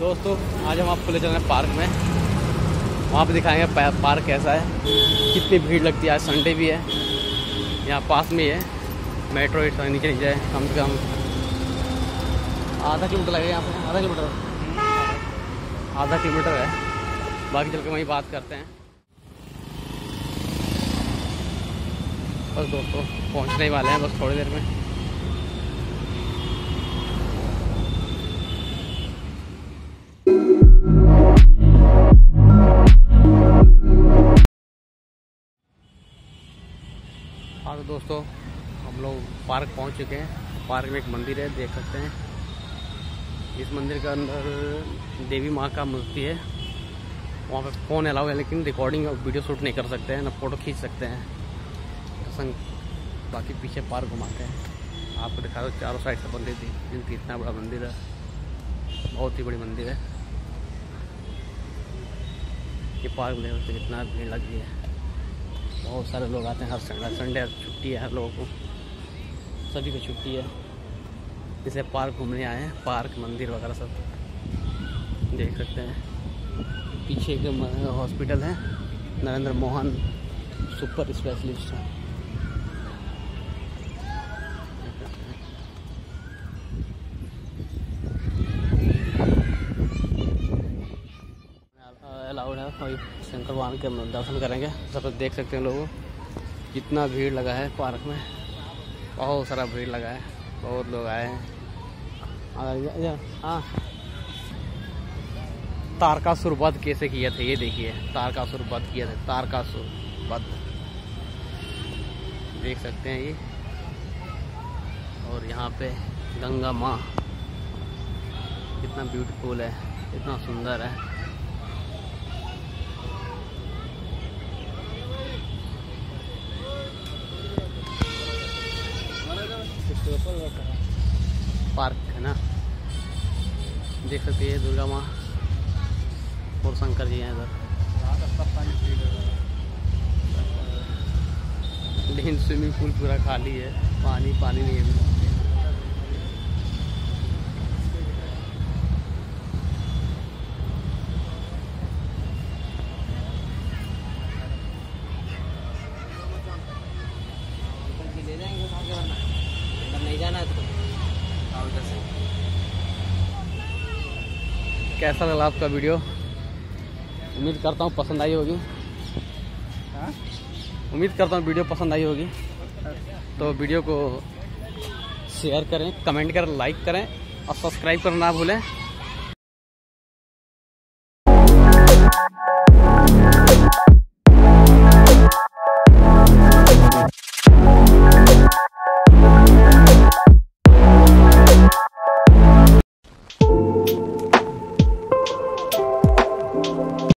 दोस्तों आज हम आपको ले चल रहे हैं पार्क में। वहाँ पे दिखाएंगे पार्क कैसा है, कितनी भीड़ लगती है। आज संडे भी है, यहाँ पास में ही है। मेट्रो नीचे नहीं जाए, कम से कम आधा किलोमीटर लगेगा यहाँ पे। आधा किलोमीटर है। बाकी चल के वहीं बात करते हैं। बस दोस्तों पहुँचने ही वाले हैं, बस थोड़ी देर में। हाँ तो दोस्तों हम लोग पार्क पहुंच चुके हैं। पार्क में एक मंदिर है, देख सकते हैं। इस मंदिर के अंदर देवी माँ का मूर्ति है। वहाँ पे फ़ोन अलाउ है, लेकिन रिकॉर्डिंग और वीडियो शूट नहीं कर सकते हैं, ना फ़ोटो खींच सकते हैं। संग बाकी पीछे पार्क घुमाते हैं, आपको दिखा दो। चारों साइड से मंदिर थी। इतना बड़ा मंदिर है, बहुत ही बड़ी मंदिर है। ये पार्क में इतना भीड़ लगी है, बहुत सारे लोग आते हैं हर संडे छुट्टी है हर लोगों को, सभी को छुट्टी है, इसलिए पार्क घूमने आए हैं। पार्क मंदिर वगैरह सब देख सकते हैं। पीछे एक हॉस्पिटल है, नरेंद्र मोहन सुपर स्पेशलिस्ट है। अलाउड है, कोई शंकर भगवान के दर्शन करेंगे। सब देख सकते हैं लोगों, कितना भीड़ लगा है पार्क में। बहुत सारा भीड़ लगा है, बहुत लोग आए हैं। हाँ, तारकासुर वध कैसे किए थे ये देखिए। तारकासुर वध किए थे, तारकासुर वध देख सकते हैं ये। और यहाँ पे गंगा माँ कितना ब्यूटीफुल है, कितना सुंदर है। पार्क है ना, देख सकते हैं। दुर्गा माँ और शंकर जी हैं इधर, लेकिन स्विमिंग पूल पूरा खाली है, पानी नहीं है। नहीं जाना है तो कैसा लगा आपका वीडियो? उम्मीद करता हूँ पसंद आई होगी। उम्मीद करता हूँ वीडियो पसंद आई होगी। तो वीडियो को शेयर करें, कमेंट करें, लाइक करें और सब्सक्राइब करना ना भूलें।